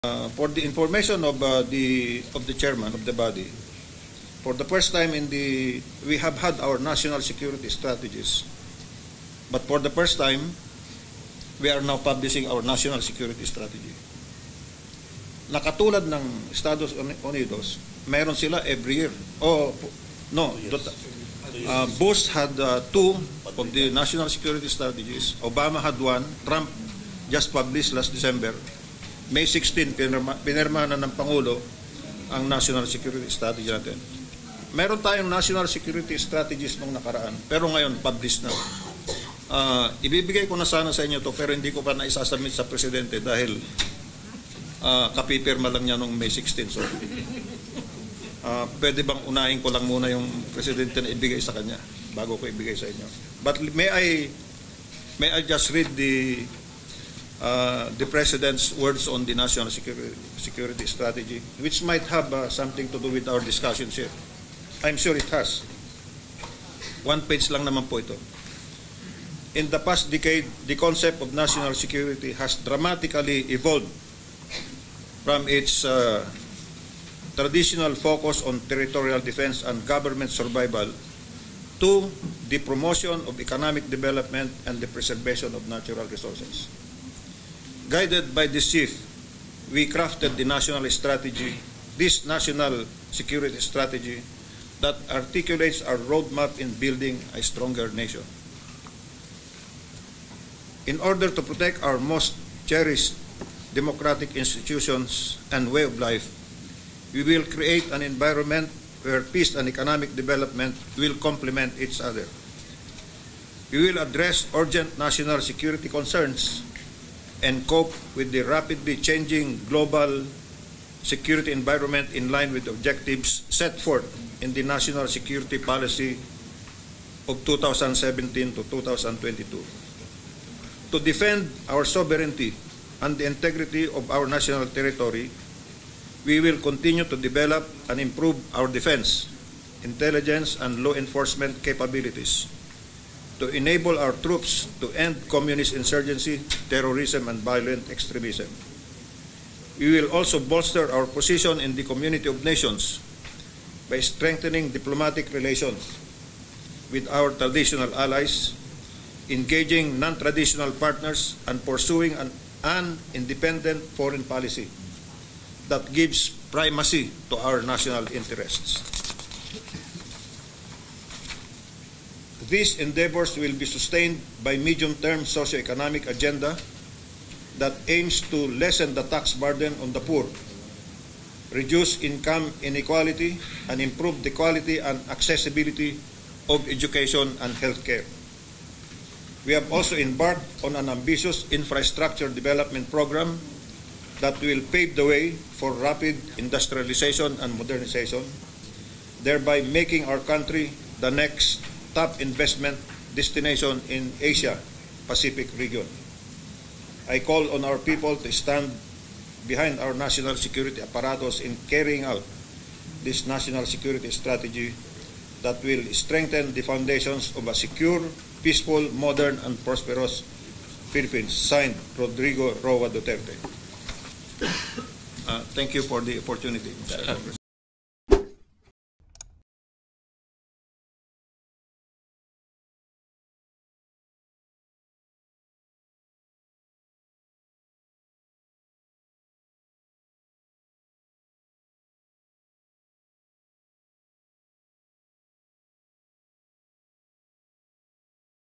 For the information of the chairman of the body, for the first time we have had our national security strategies, but for the first time we are now publishing our national security strategy. Nakatulad ng Estados Unidos, meron sila every year. Bush had two of the national security strategies. Obama had one. Trump just published last December. May 16, pinirma na ng Pangulo ang national security strategy natin. Meron tayong national security strategies nung nakaraan, pero ngayon published na. Ibibigay ko na sana sa inyo to, pero hindi ko pa naisasubmit sa Presidente dahil kapipirma lang niya nung May 16. So, pwede bang unahin ko lang muna yung Presidente na ibigay sa kanya bago ko ibigay sa inyo? But may I just read the President's words on the national security strategy, which might have something to do with our discussions here. I'm sure it has. One page lang naman po ito. In the past decade, the concept of national security has dramatically evolved from its traditional focus on territorial defense and government survival to the promotion of economic development and the preservation of natural resources. Guided by this shift, we crafted the national strategy, this national security strategy that articulates our roadmap in building a stronger nation. In order to protect our most cherished democratic institutions and way of life, we will create an environment where peace and economic development will complement each other. We will address urgent national security concerns and cope with the rapidly changing global security environment in line with objectives set forth in the National Security Policy of 2017 to 2022. To defend our sovereignty and the integrity of our national territory, we will continue to develop and improve our defense, intelligence, and law enforcement capabilities to enable our troops to end communist insurgency, terrorism, and violent extremism. We will also bolster our position in the community of nations by strengthening diplomatic relations with our traditional allies, engaging non-traditional partners, and pursuing an independent foreign policy that gives primacy to our national interests. These endeavors will be sustained by medium-term socio-economic agenda that aims to lessen the tax burden on the poor, reduce income inequality, and improve the quality and accessibility of education and healthcare. We have also embarked on an ambitious infrastructure development program that will pave the way for rapid industrialization and modernization, thereby making our country the next top investment destination in Asia-Pacific region. I call on our people to stand behind our national security apparatus in carrying out this national security strategy that will strengthen the foundations of a secure, peaceful, modern, and prosperous Philippines. Signed, Rodrigo Roa Duterte. Thank you for the opportunity, Mr. Congressman.